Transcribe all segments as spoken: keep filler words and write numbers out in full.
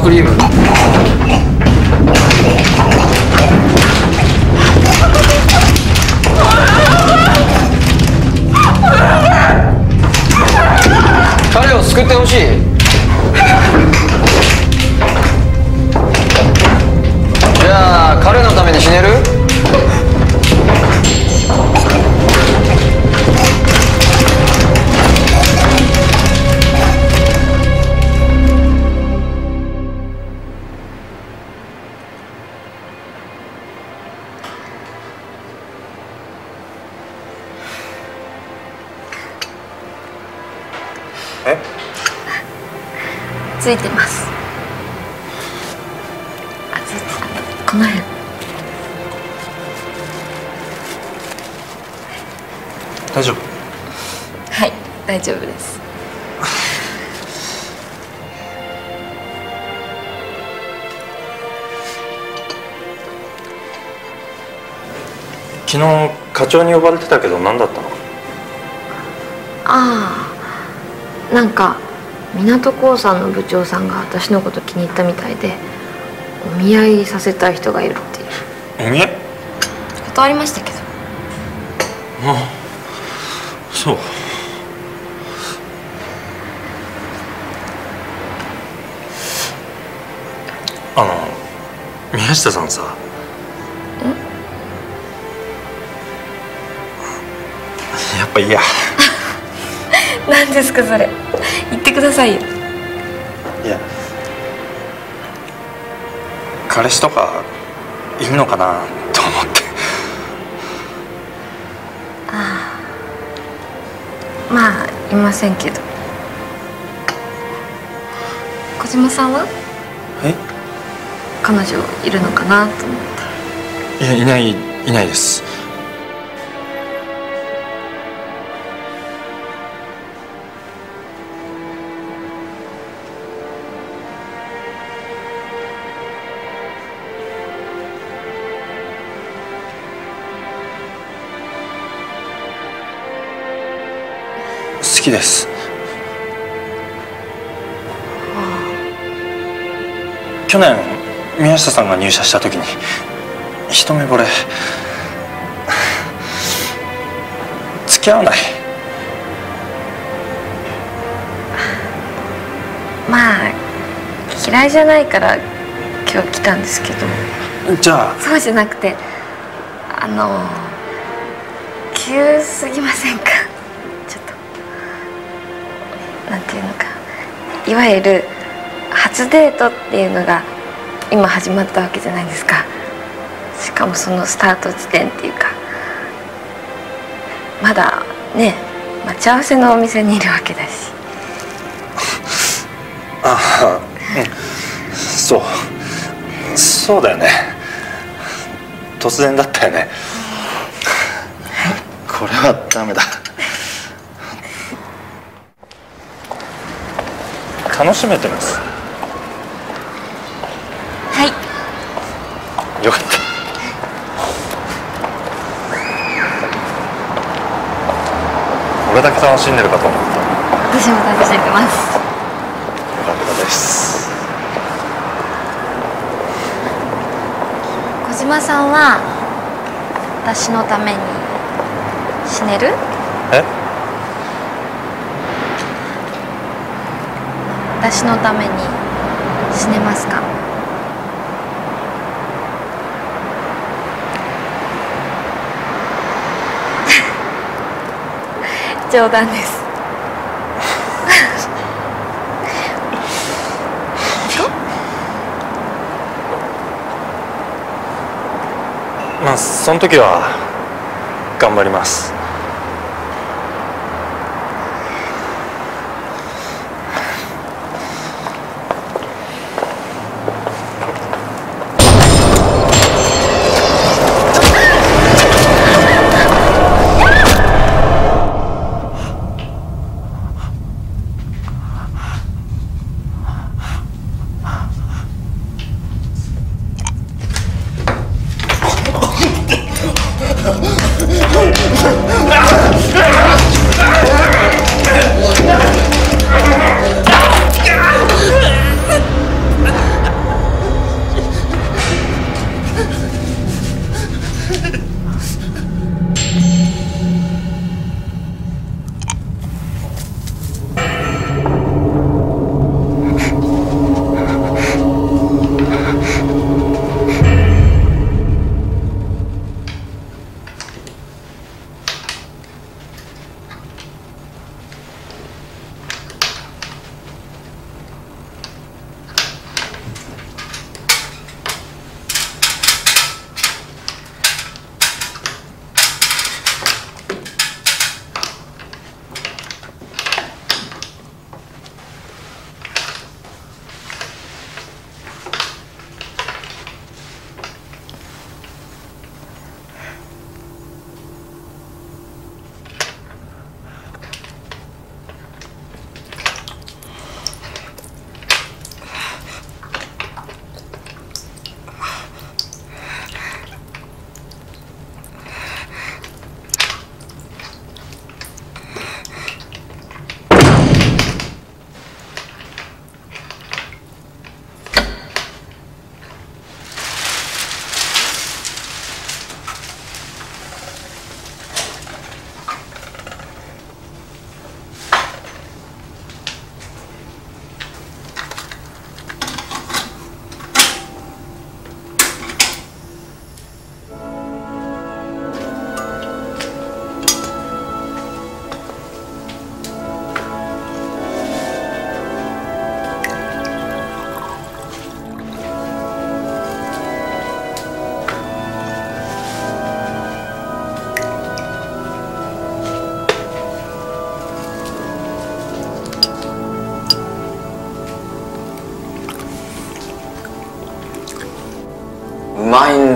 クリーム。彼を救ってほしい。じゃあ彼のために死ねる？ え？ ついてます。あ、ついてた。この辺。 大丈夫？ はい、大丈夫です。 昨日課長に呼ばれてたけど何だったの？ ああ、なんか港興産の部長さんが私のこと気に入ったみたいでお見合いさせたい人がいるっていう。 お見合い？ 断りましたけど。 ああ、そう。あの宮下さんさ。やっぱいいや。 何ですかそれ、言ってくださいよ。 いや、彼氏とかいるのかなと思って。 ああ、まあいませんけど。小島さんは？ え？ 彼女いるのかなと思って。 いや、いないいないです。好きです。去年宮下さんが入社した時に一目惚れ。付き合わない？ まあ嫌いじゃないから今日来たんですけど。 じゃあ。 そうじゃなくて、あの急すぎませんか？ちょっとなんていうのか、いわゆる初デートっていうのが今始まったわけじゃないですか。しかもそのスタート地点っていうか、まだね待ち合わせのお店にいるわけだし。 ああ、うん、そうそうだよね。突然だったよね。これはダメだ。楽しめてます。 はい。 よかった。俺だけ楽しんでるかと思った。 私も楽しんでます。 よかったです。 小島さんは私のために死ねる？ え？ 私のために死ねますか？冗談です。 まあその時は頑張ります。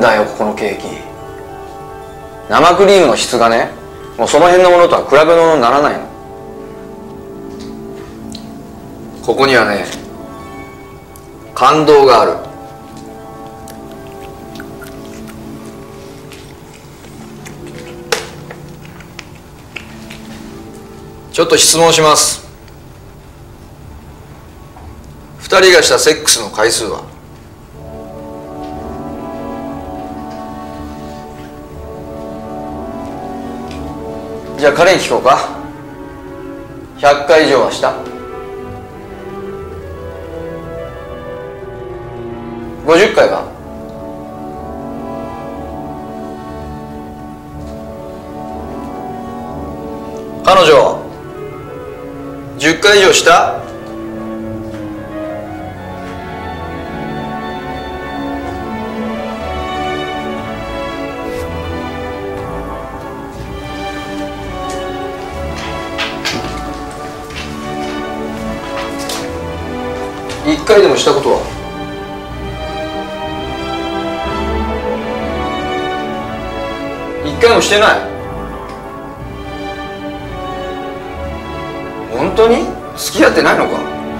だよここのケーキ。生クリームの質がね、もうその辺のものとは比べ物にならないの。ここにはね、感動がある。ちょっと質問します。二人がしたセックスの回数は？じゃあ彼に聞こうか。ひゃっかい以上はした？ごじゅっかいは？彼女じゅっかい以上した？いっかいでもしたことは？いっかいもしてない。本当に付き合ってないのか？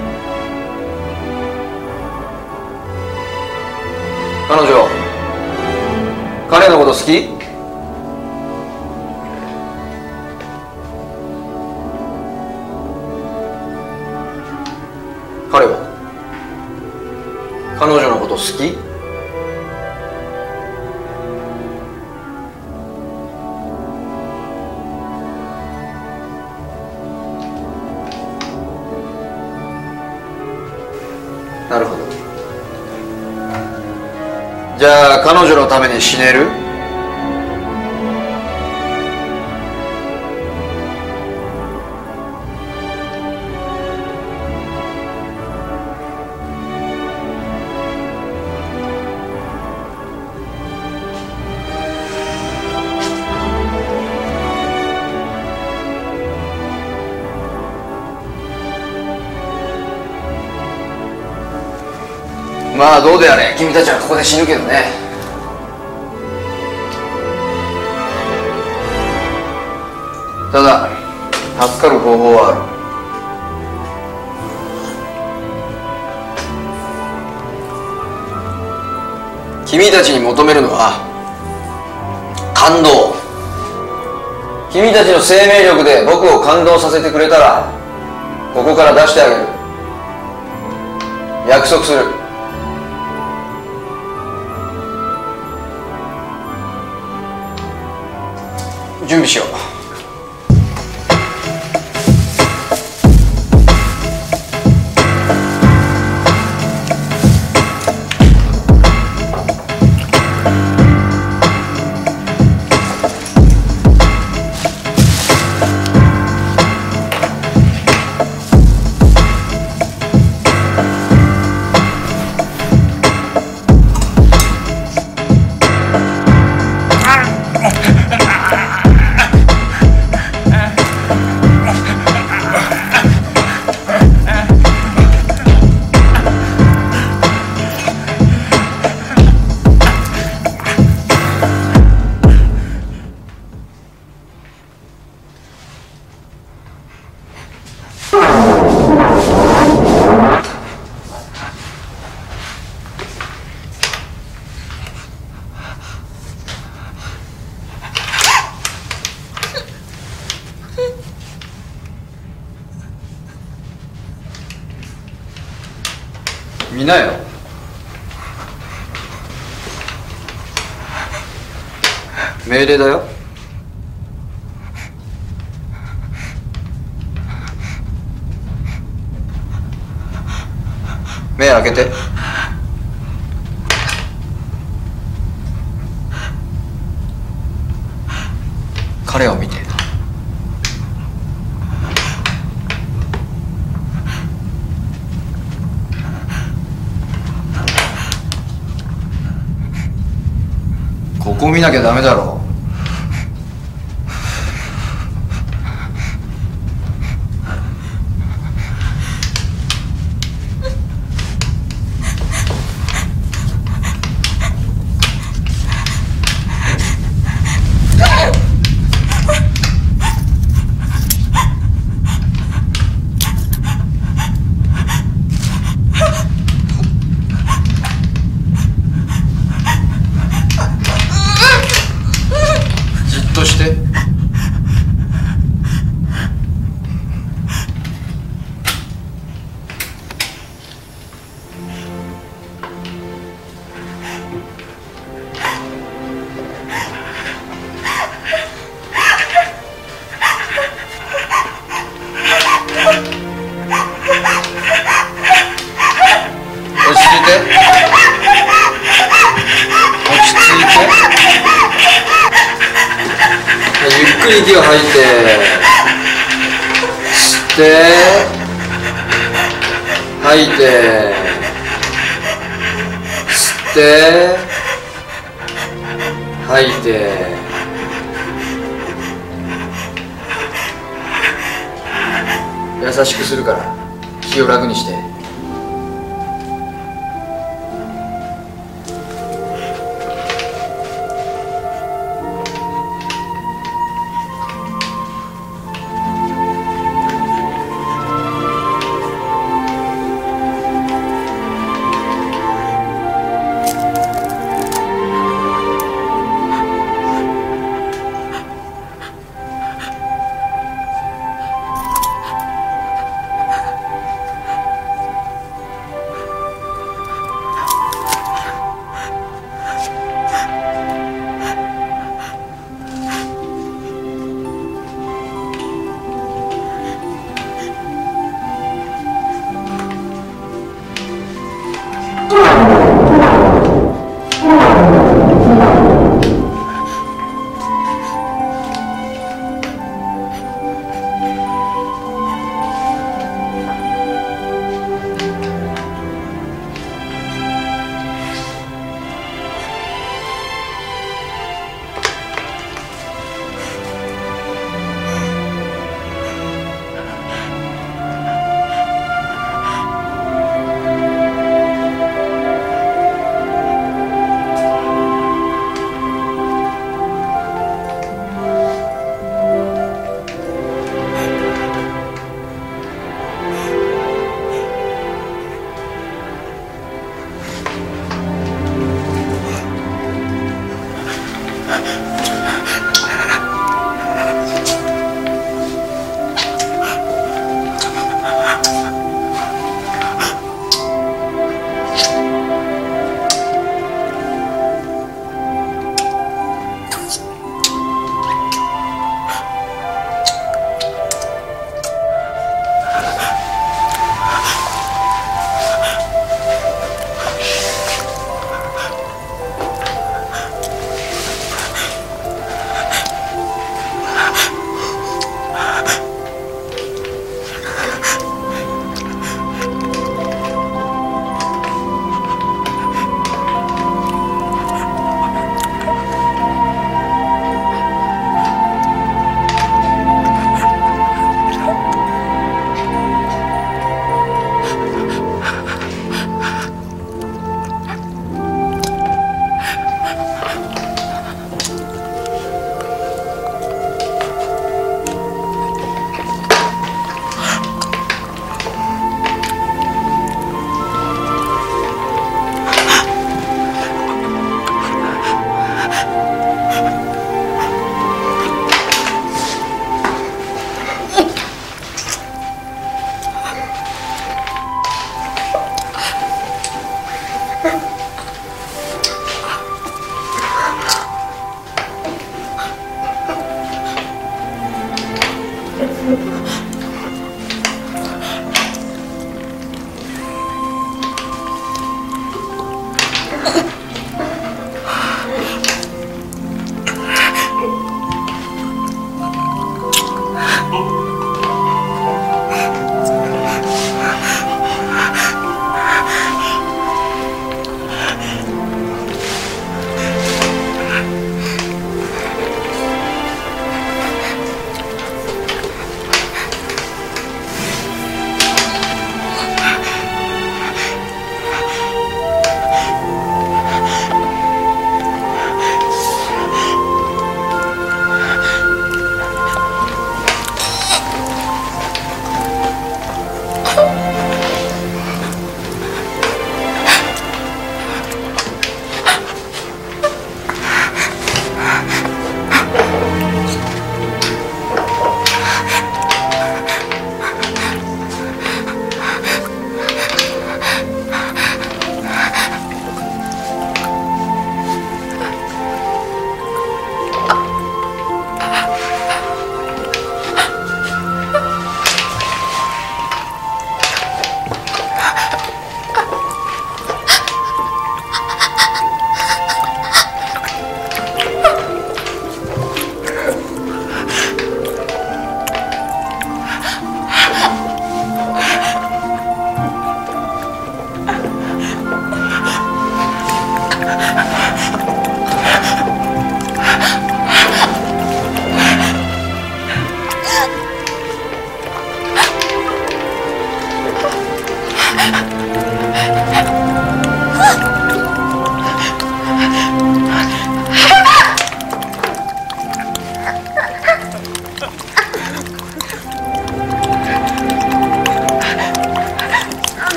彼女、彼のこと好き？彼は彼女のこと好き？なるほど。じゃあ彼女のために死ねる？まあどうであれ、君たちはここで死ぬけどね。ただ助かる方法はある。君たちに求めるのは感動。君たちの生命力で僕を感動させてくれたらここから出してあげる。約束する。準備しよう。見なよ。命令だよ。目開けて。彼を見て。ここ見なきゃダメだろ。 息を吐いて吸って吐いて吸って吐いて優しくするから気を楽にして。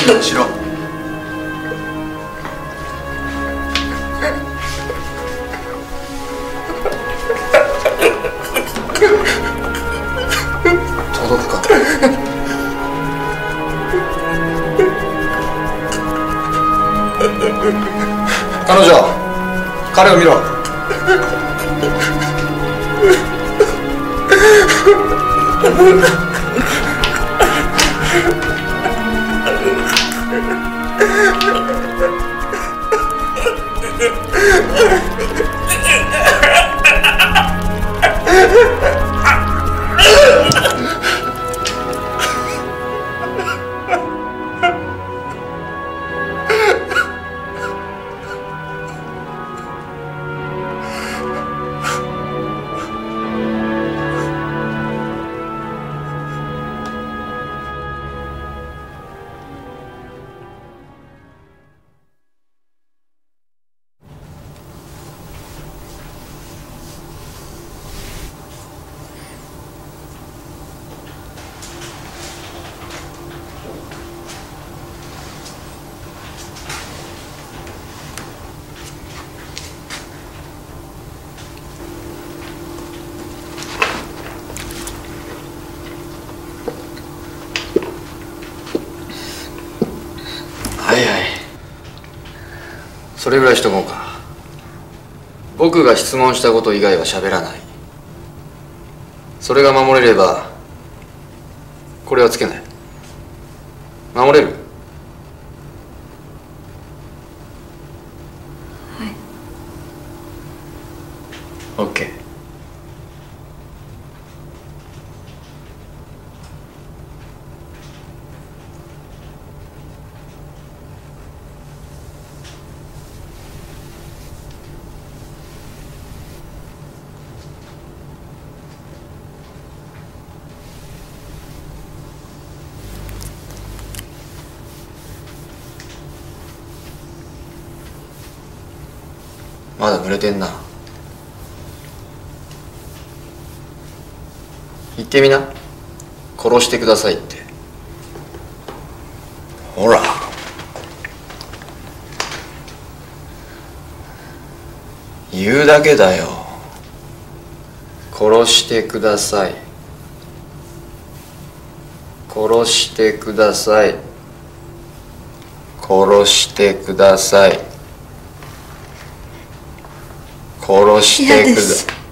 しろ。届くか。彼女、彼を見ろ。はいはい、それぐらいしとこうか。僕が質問したこと以外は喋らない。それが守れればこれはつけない。守れる？ はい。 OK。まだ濡れてんな。言ってみな。殺してくださいって。ほら。言うだけだよ。殺してください。殺してください。殺してください。殺してください。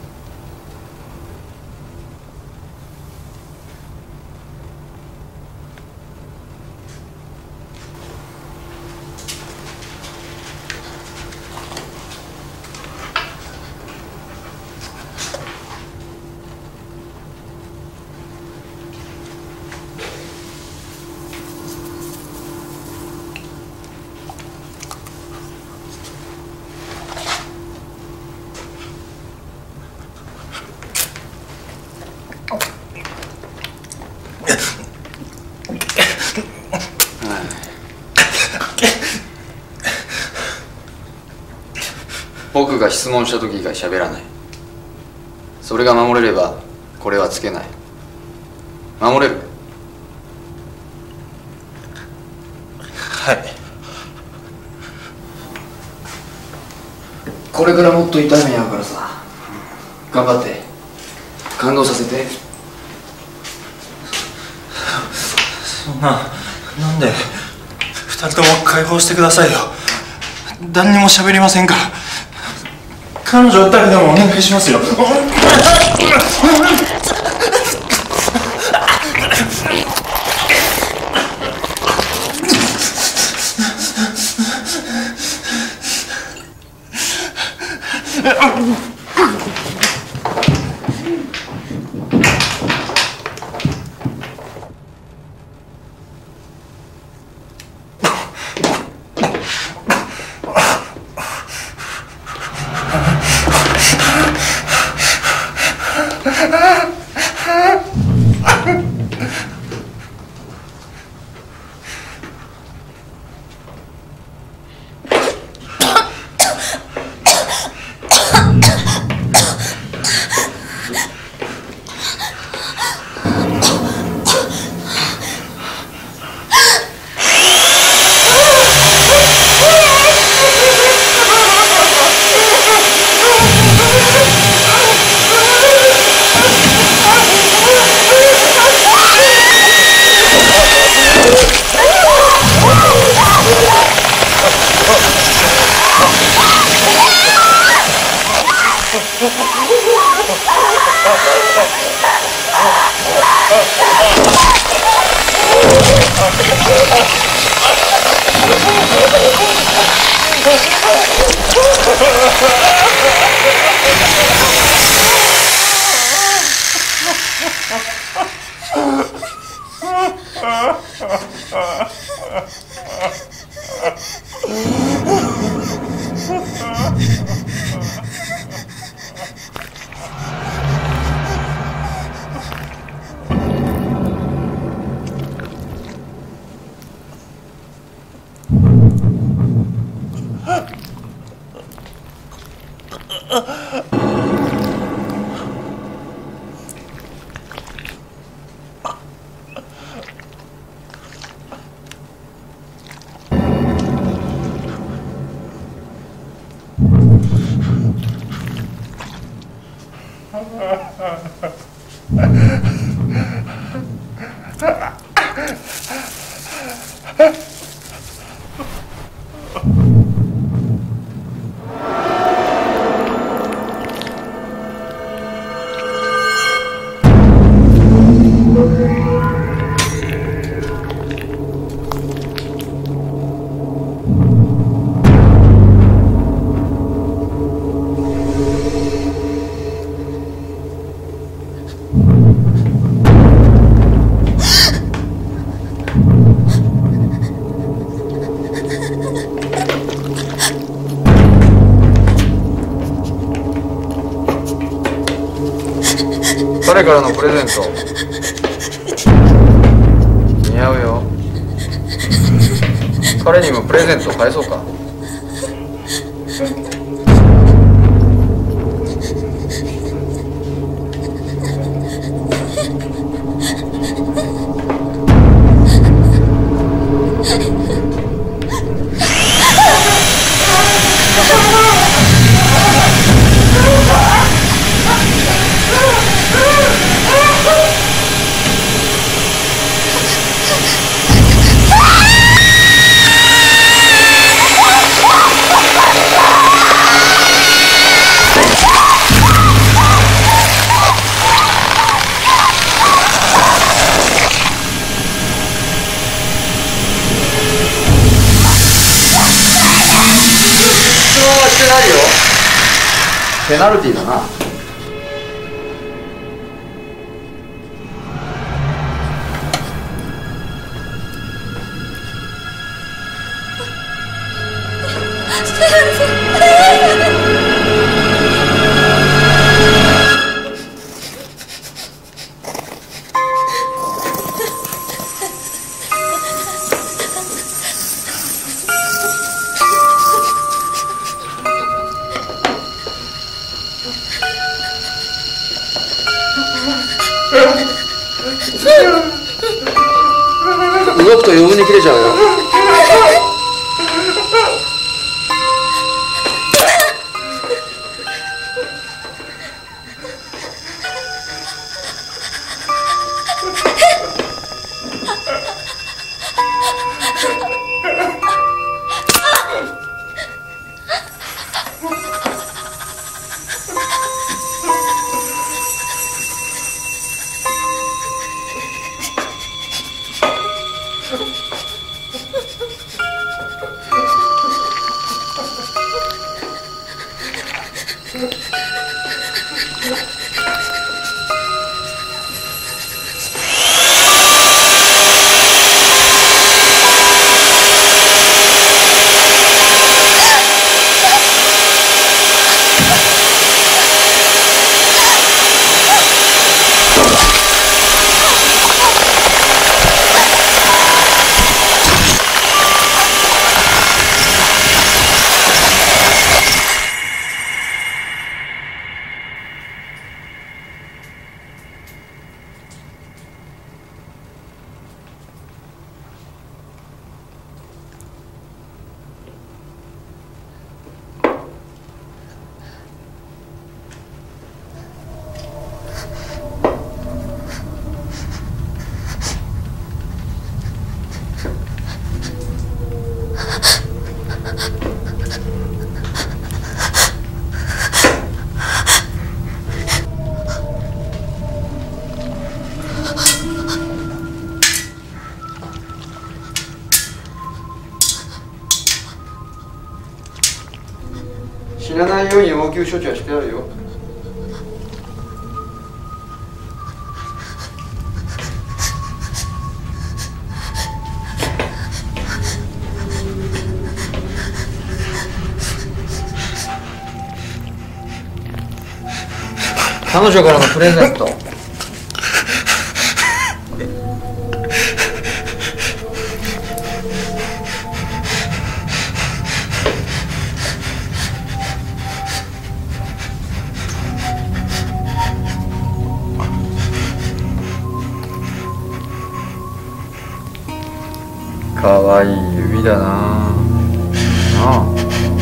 僕が質問した時以外喋らない。それが守れればこれはつけない。守れる？ はい。 これからもっと痛い目合うからさ、頑張って感動させて。 そんな、なんで二人とも解放してくださいよ。何にも喋りませんから。彼女だけでもお願いしますよ。 彼からのプレゼント似合うよ。彼にもプレゼント返そうか。ペナルティーだな。動くと余分に切れちゃうよ。 死なないように応急処置はしてあるよ。彼女からのプレゼント。かわいい指だな。なあ。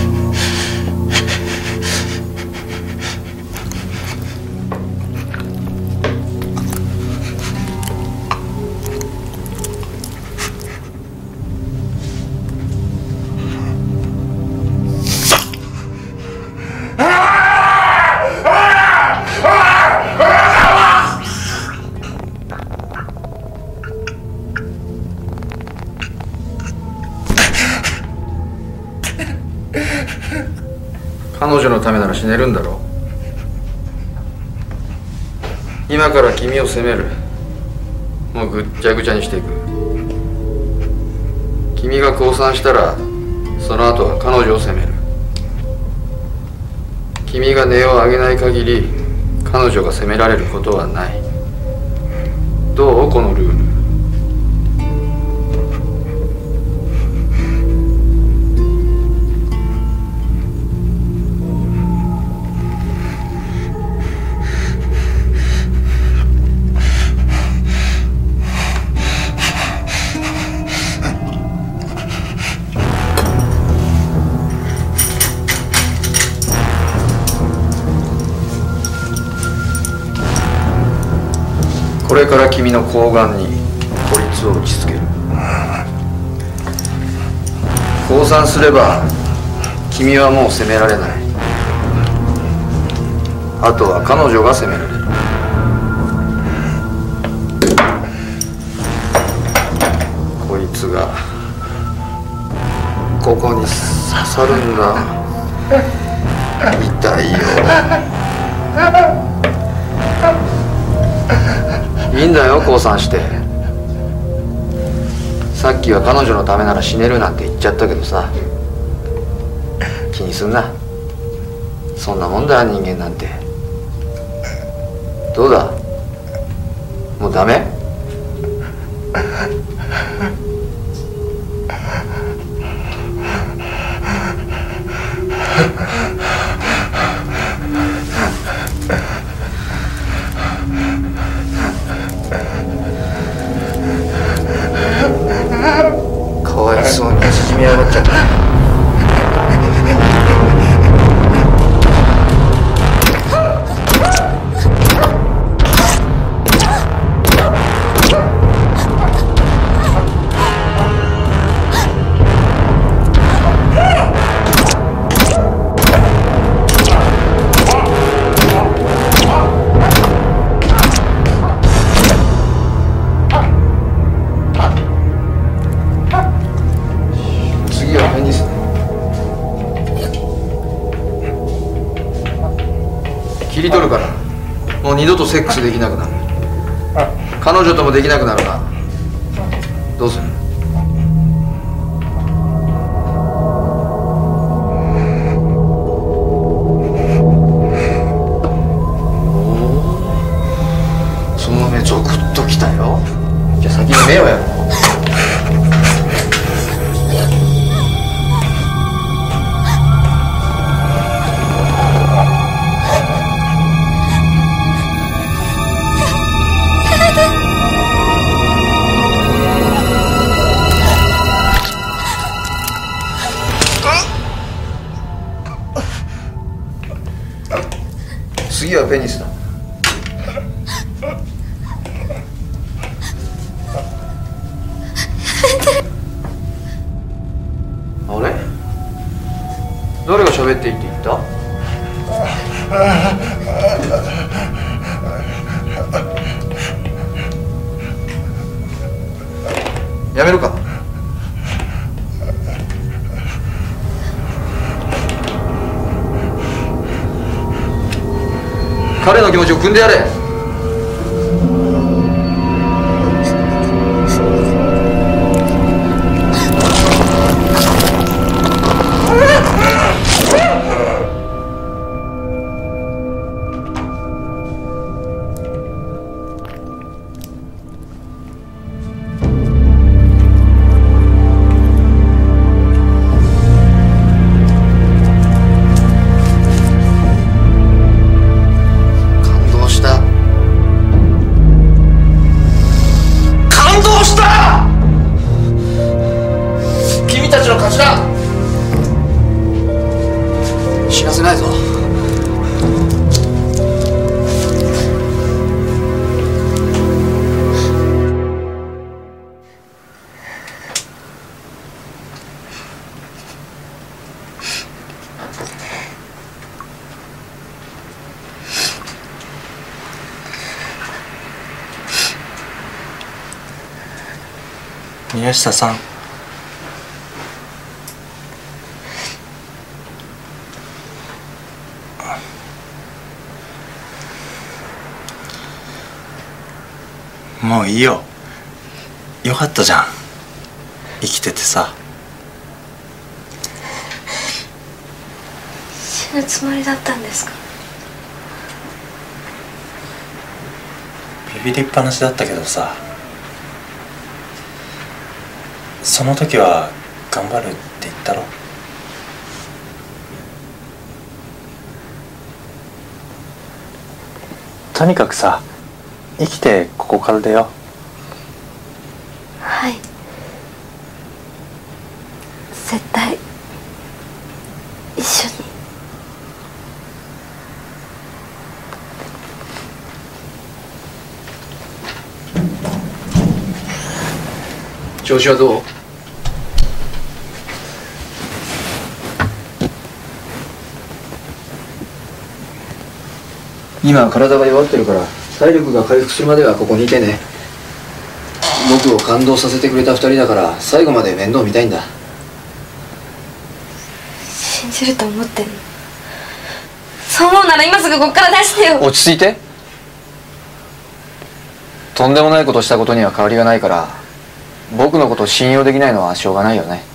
彼女のためなら死ねるんだろう。今から君を責める。もうぐっちゃぐちゃにしていく。君が降参したらその後は彼女を責める。君が音を上げない限り彼女が責められることはない。どうこのルール。これから君の睾丸に孤立を打ちつける。降参すれば君はもう責められない。あとは彼女が責められる。こいつがここに刺さるんだ。痛いよ。いいんだよ降参して。さっきは彼女のためなら死ねるなんて言っちゃったけどさ、気にすんな。そんなもんだ人間なんて。どうだ、もうダメ？かわいそうに縮み上がっちゃった。切り取るから、もう二度とセックスできなくなる。彼女ともできなくなるな。どうする？おお、その目ゾクッときたよ。じゃあ先に目をやろう。次はペニスだ。あれ？誰が喋っていいって言った？やめるか。 彼の気持ちを汲んでやれ。死なせないぞ。 宮下さん、もういいよ。よかったじゃん、生きててさ。 死ぬつもりだったんですか？ ビビりっぱなしだったけどさ、その時は頑張るって言ったろ。とにかくさ、生きてここから出よう。 はい、絶対一緒に。 調子はどう？今体が弱ってるから体力が回復するまではここにいてね。僕を感動させてくれた二人だから最後まで面倒見たいんだ。 信じると思ってんの？そう思うなら今すぐここから出してよ。 落ち着いて。とんでもないことしたことには変わりがないから、僕のことを信用できないのはしょうがないよね。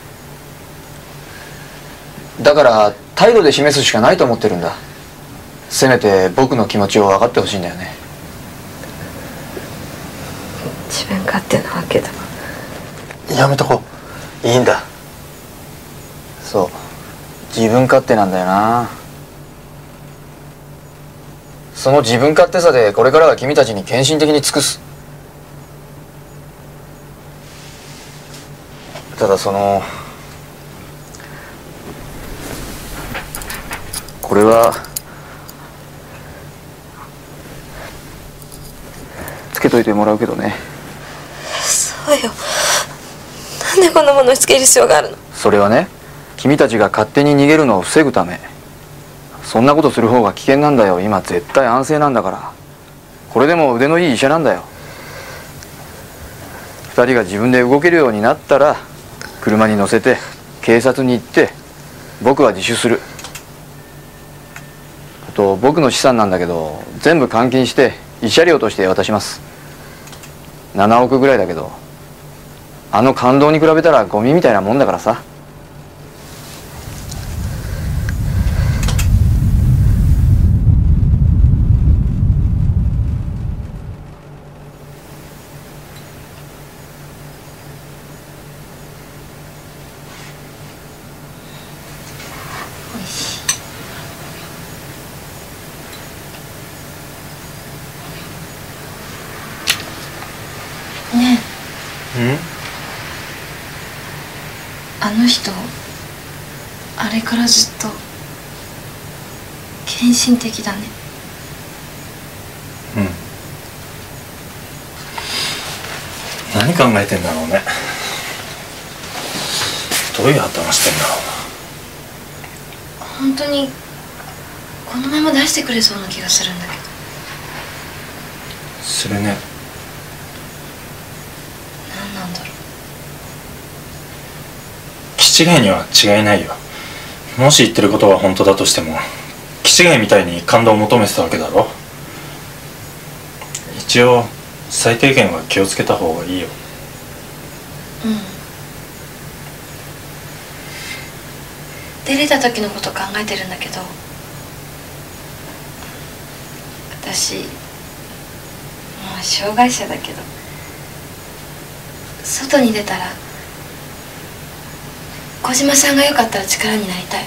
だから態度で示すしかないと思ってるんだ。せめて僕の気持ちを分かってほしいんだよね。 自分勝手なわけだ。 やめとこいいんだ。そう、自分勝手なんだよな。その自分勝手さでこれからは君たちに献身的に尽くす。ただそのこれはつけといてもらうけどね。 そうよ、なんでこんなものをつける必要があるの？ それはね、君たちが勝手に逃げるのを防ぐため。そんなことする方が危険なんだよ。今絶対安静なんだから。これでも腕のいい医者なんだよ。二人が自分で動けるようになったら車に乗せて警察に行って僕は自首する。あと僕の資産なんだけど全部換金して慰謝料として渡します。ななおくぐらいだけど、あの感動に比べたらゴミみたいなもんだからさ。 ねえ、 うん？ あの人あれからずっと献身的だね。 うん。何考えてんだろうね。どういう頭してんだろうな。 本当にこのまま出してくれそうな気がするんだけど。 するね。 何なんだろう。 気違いには違いないよ。もし言ってることが本当だとしても気違いみたいに感動を求めてたわけだろ。一応最低限は気をつけた方がいいよ。 うん。出れた時のこと考えてるんだけど、私もう障害者だけど、外に出たら小島さんがよかったら力になりたい。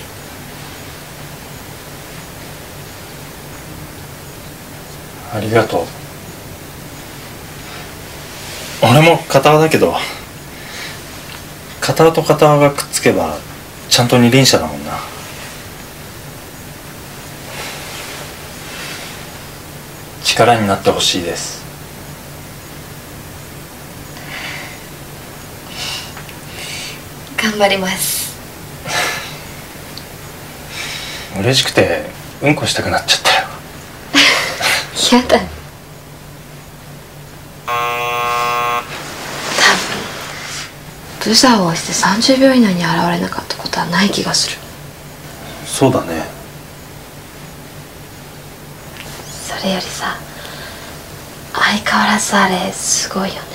ありがとう。俺も片輪だけど、片輪と片輪がくっつけばちゃんと二輪車だもんな。力になってほしいです。 頑張ります。 嬉しくてうんこしたくなっちゃったよ。 やだ。多分ブザーを押してさんじゅうびょう以内に現れなかったことはない気がする。 そうだね。 それよりさ、相変わらずあれすごいよね。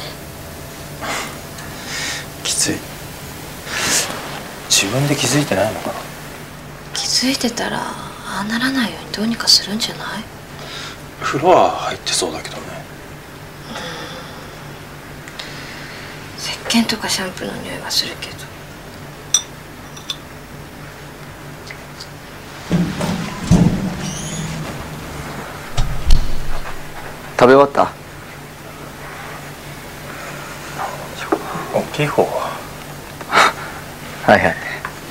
きつい。自分で気づいてないのかな。 気づいてたらああならないようにどうにかするんじゃない？ 風呂は入ってそうだけどね。 石鹸とかシャンプーの匂いはするけど。 食べ終わった？ 大きい方はいはい。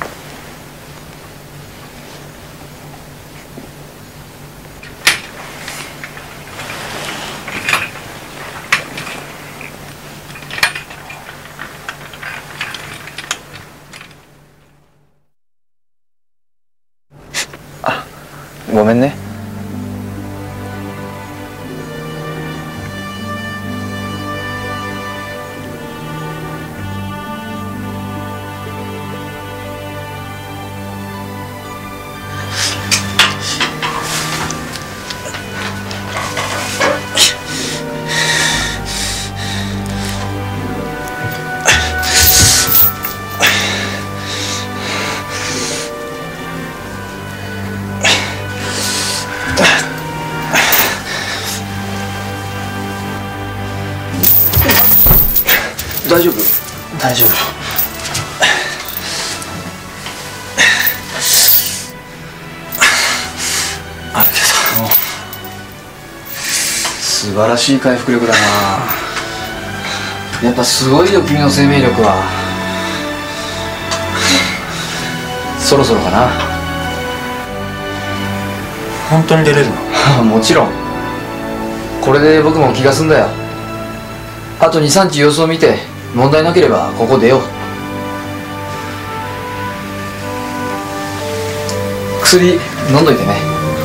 あ、ごめんね。大丈夫？ 大丈夫。あるけど。 素晴らしい回復力だな。やっぱすごいよ君の生命力は。そろそろかな。 本当に出れるの？ もちろん。これで僕も気が済んだよ。あとにさんにち様子を見て問題なければここ出よう。薬飲んどいてね。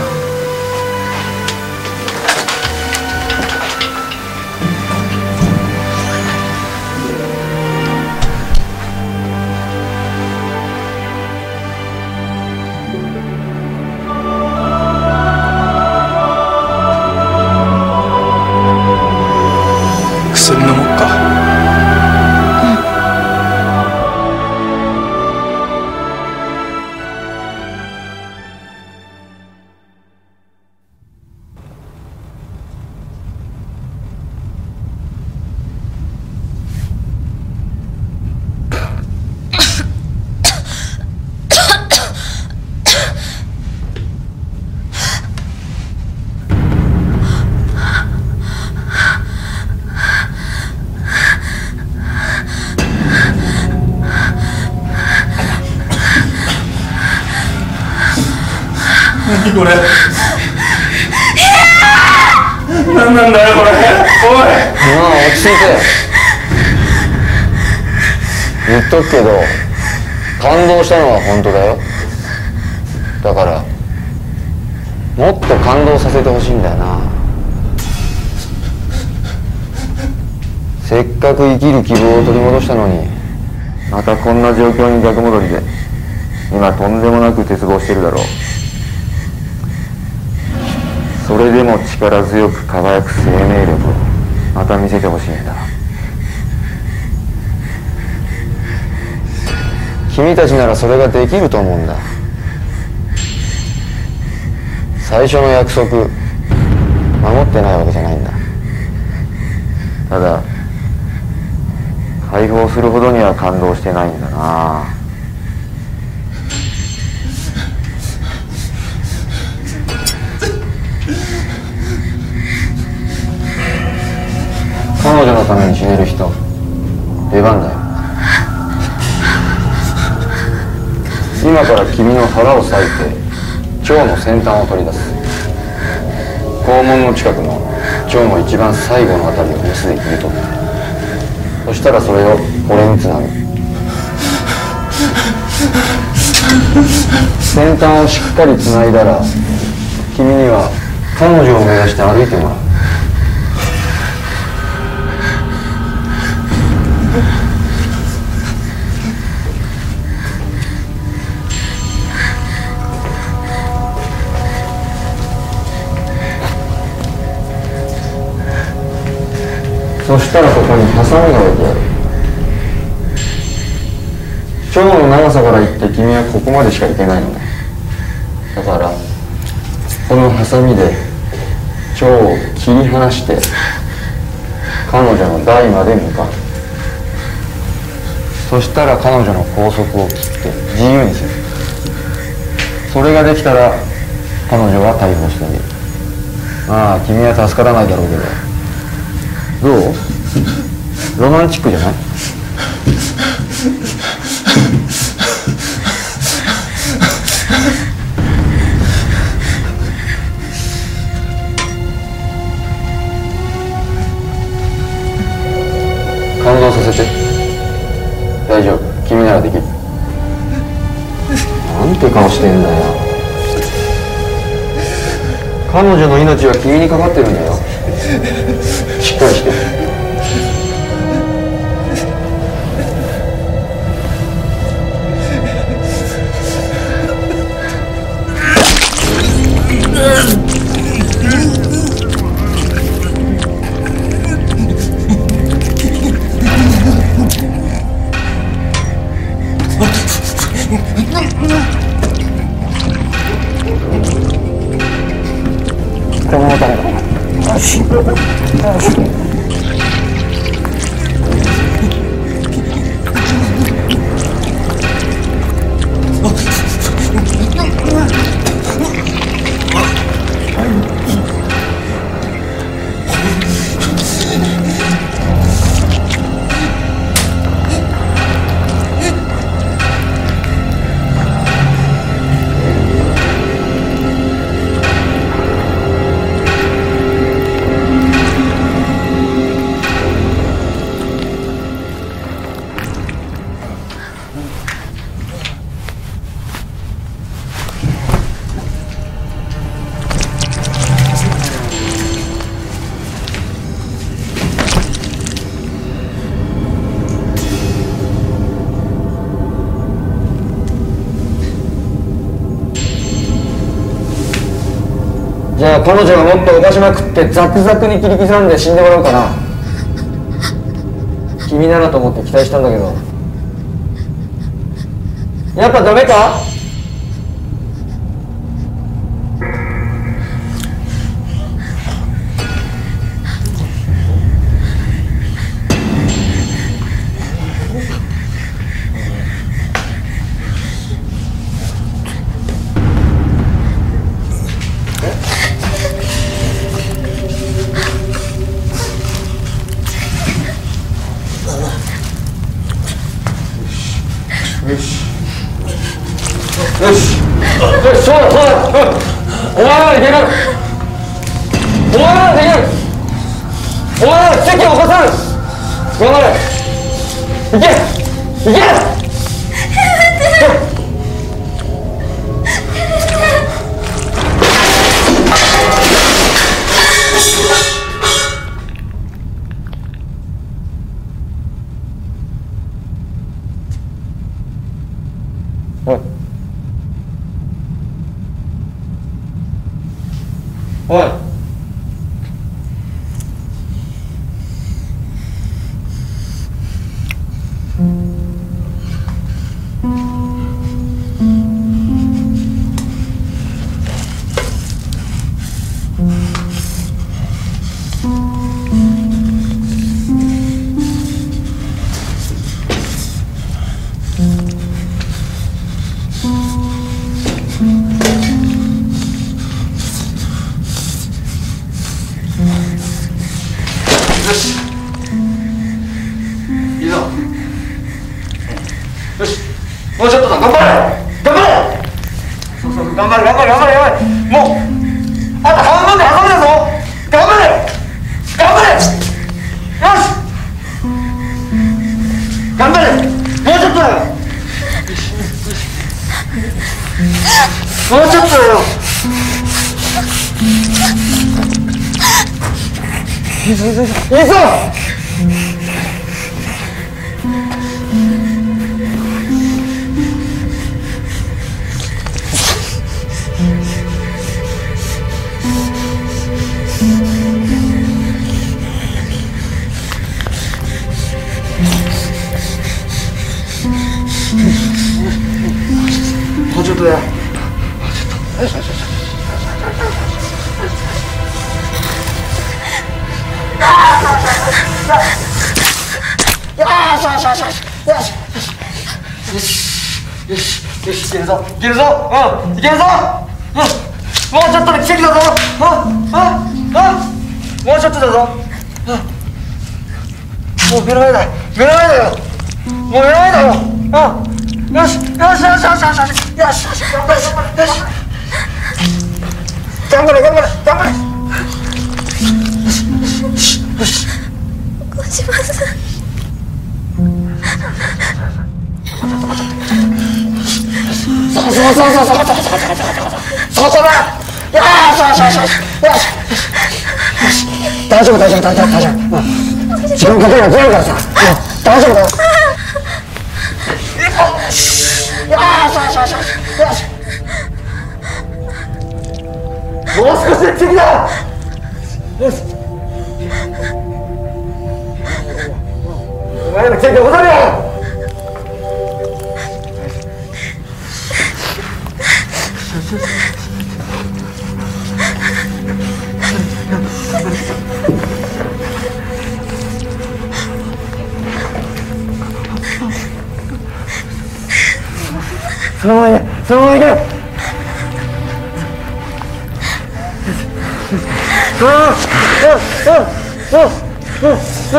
薬飲もっか。何これ。何なんだよこれ。おい。 まあ落ち着いて。言っとくけど感動したのは本当だよ。だからもっと感動させてほしいんだよな。せっかく生きる希望を取り戻したのにまたこんな状況に逆戻りで今とんでもなく絶望してるだろう。 それでも力強く輝く生命力をまた見せてほしいんだ。君たちならそれができると思うんだ。最初の約束守ってないわけじゃないんだ。ただ解放するほどには感動してないんだな。彼女のために死ねる人、出番だよ。今から君の腹を裂いて腸の先端を取り出す。肛門の近くの腸の一番最後のあたりをメスで切り取る。そしたらそれを俺につなぐ。先端をしっかりつないだら君には彼女を目指して歩いてもらう。そしたらここにハサミが置いてある。腸の長さから言って君はここまでしか行けないのだ。だからこのハサミで腸を切り離して彼女の台まで向かう。そしたら彼女の拘束を切って自由にする。それができたら彼女は逮捕してみる。まあ君は助からないだろうけど、どう？ロマンチックじゃない？感動させて。大丈夫、君ならできる。なんて顔してんだよ。彼女の命は君にかかってるんだよ。しっかりして。この辺りだ。よし。よし。じゃあ彼女がもっとおかしまくってザクザクに切り刻んで死んでもらおうかな。君ならと思って期待したんだけど、やっぱダメか？よしよしよし、そうだそうだ、うん、お前ならいける、お前ならできる、お前なら奇跡を起こせる、頑張れ、いけいけ、やめておい、 おい。よし、いいぞ。よし、もうちょっとだ。頑張れ頑張れ。そうそう、頑張れ頑張れ頑張れ頑張れ。もうあと半分で挟むだぞ。頑張れ頑張れ。よし、頑張れ。もうちょっとだよ。もうちょっとだよ。いいぞいいぞいいぞ。もうちょっとだよ。もうちょっと。よしよしよし。よしよしよしよしよしよしよしよし、いけるぞいけるぞ、うん、いけるぞ、うん、もうちょっとで奇跡だぞ、うんうんうん、もうちょっとだぞ、うん、もう目の前だ目の前だよ、もう目の前だよ、うん、よしよしよしよしよしよしよしよし頑張れよし頑張れ頑張れ頑張れ、よし小島さん、 そうそうそうそうそうそうそうそうだ、よしよしよしよしよし大丈夫大丈夫大丈夫大丈夫、時間かければ出るからさ、大丈夫だよ、よしよしよしよしよし、もう少しで奇跡だ、よし、お前らの奇跡を戻るよ。そのまま行け、そのまま行け。うんうんうんうんうんうん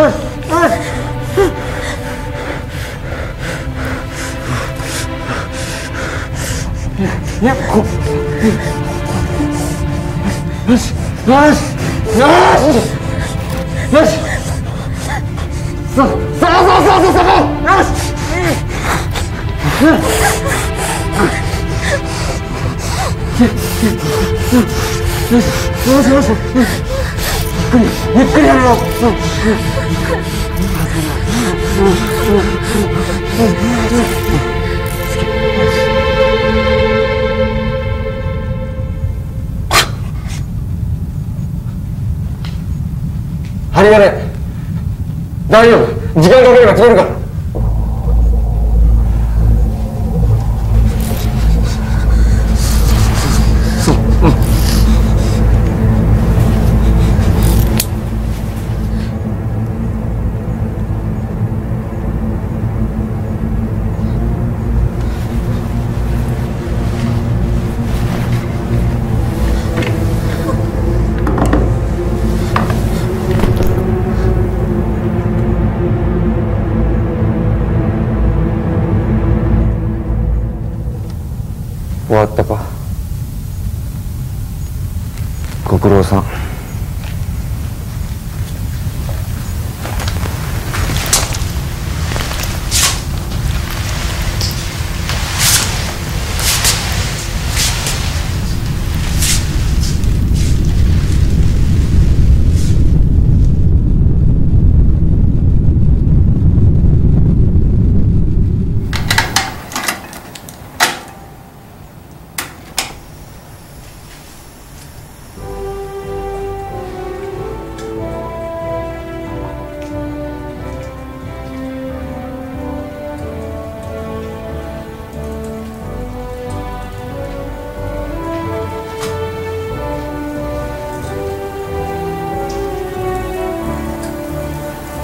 いや、こ、よし、よし、よし、よし、そう、そうそうそうそうそう、よし、よし、よし、よし、ゆっくり、ゆっくりやるよ。針金、大丈夫、時間かければ切れるから。そう、うん。終わったか。ご苦労さん。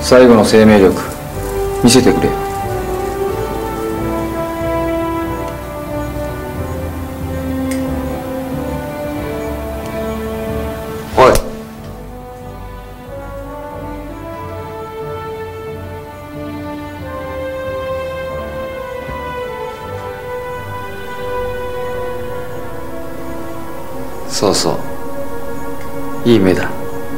最後の生命力見せてくれ。おい、そうそう、いい目だ。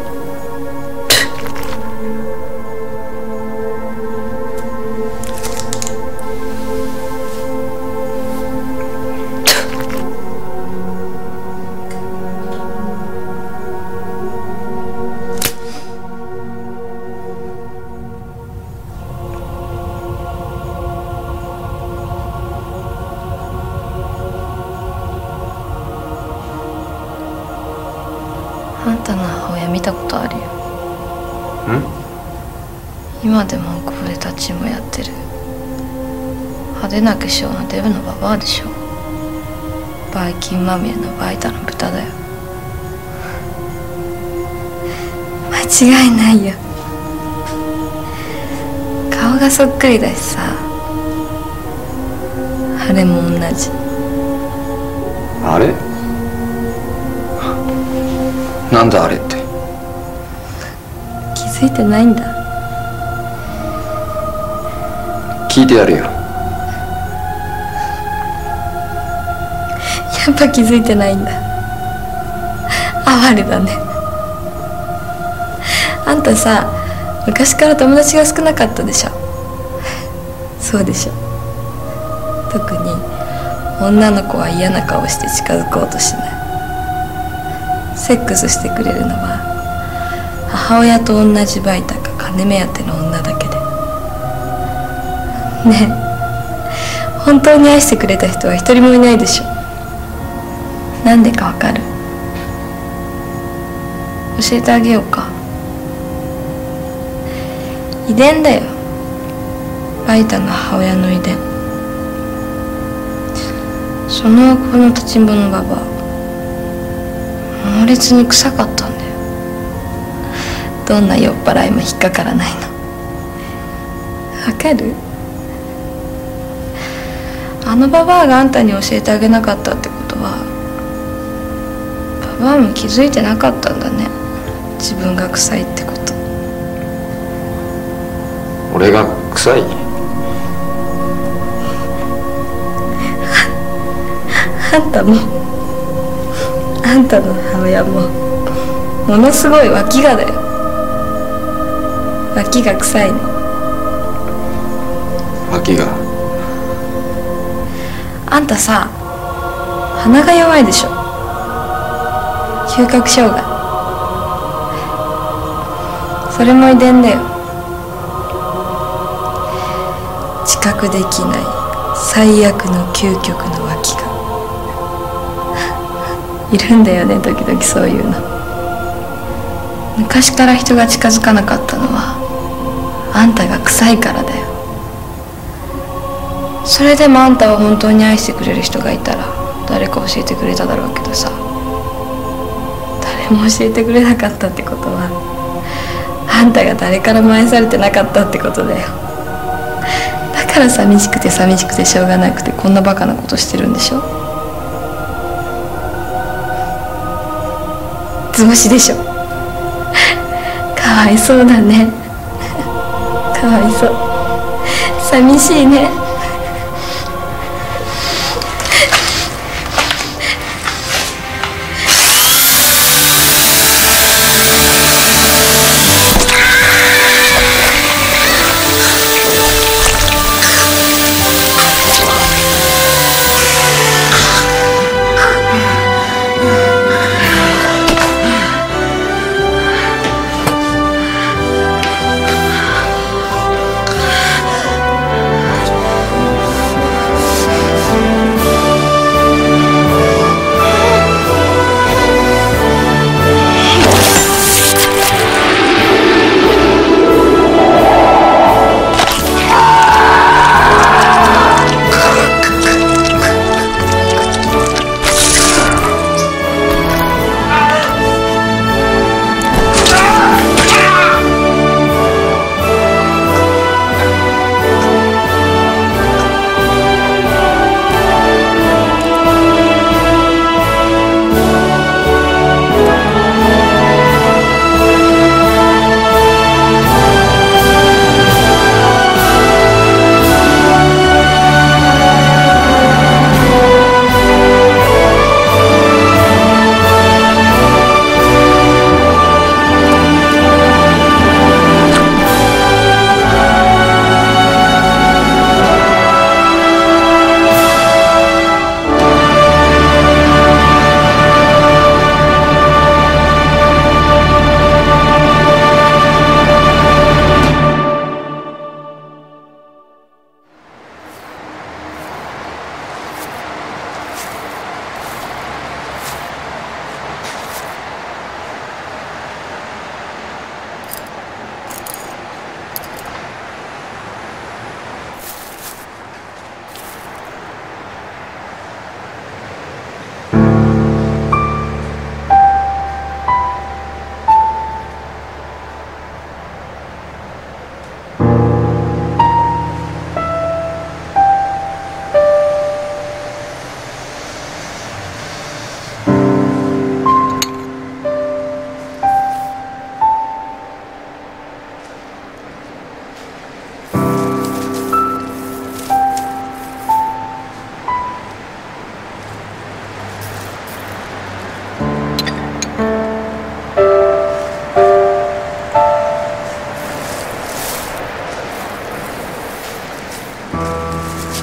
あんたの母親見たことあるよ。 ん？ 今でもここで立ちんぼやってる派手な化粧のデブのババアでしょ。バイキンまみれのバイタの豚だよ。間違いないよ。顔がそっくりだしさ。あれも同じ。 あれ？なんだあれって。 気づいてないんだ。 聞いてやるよ。 やっぱ気づいてないんだ。哀れだね。あんたさ、昔から友達が少なかったでしょ。そうでしょ。特に女の子は嫌な顔して近づこうとしない。セックスしてくれるのは母親と同じバイタか金目当ての女だけで。ねえ、本当に愛してくれた人は一人もいないでしょ。なんでかわかる？教えてあげようか。遺伝だよ。バイタの母親の遺伝。そのこの立ちんぼのババア猛烈に臭かったんだよ。どんな酔っ払いも引っかからないの。わかる？あのババアがあんたに教えてあげなかったってことは、ババアも気づいてなかったんだね。自分が臭いってこと。 俺が臭い？ あんたもあんたの母親もものすごい脇がだよ。脇が臭いの。 脇が？ あんたさ、鼻が弱いでしょ。嗅覚障害。それも遺伝だよ。知覚できない最悪の究極の脇がいるんだよね。時々そういうの。昔から人が近づかなかったのはあんたが臭いからだよ。それでもあんたは本当に愛してくれる人がいたら誰か教えてくれただろうけどさ、誰も教えてくれなかったってことはあんたが誰からも愛されてなかったってことだよ。だから寂しくて寂しくてしょうがなくてこんなバカなことしてるんでしょ。図星でしょ。かわいそうだね。かわいそう。寂しいね。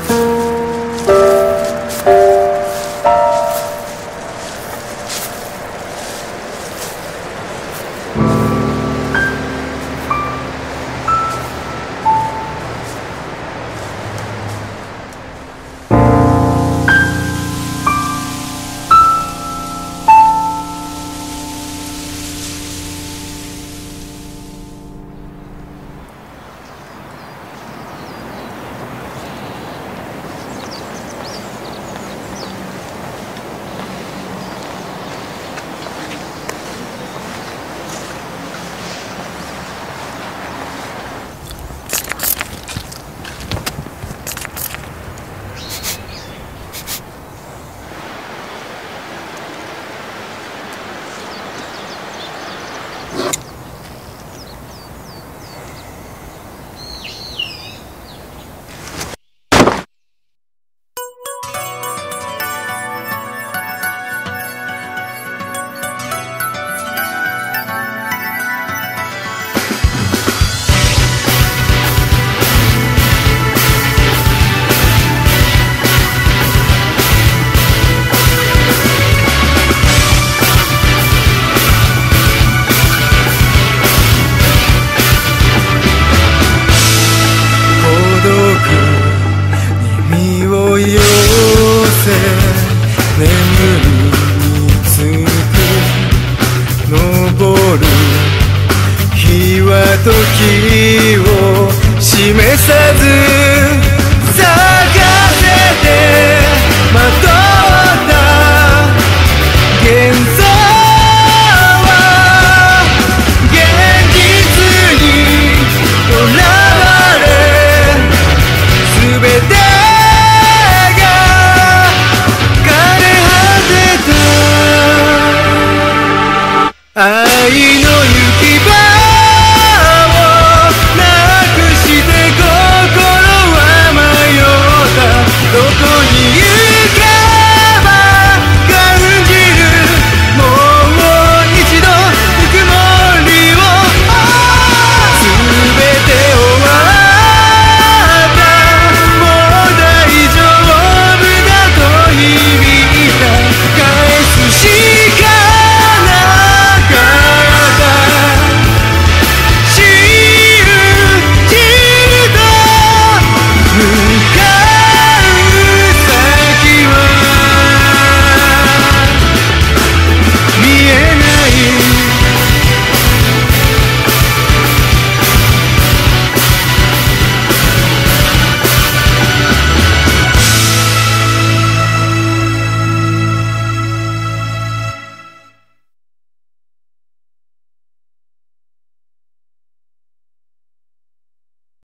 す。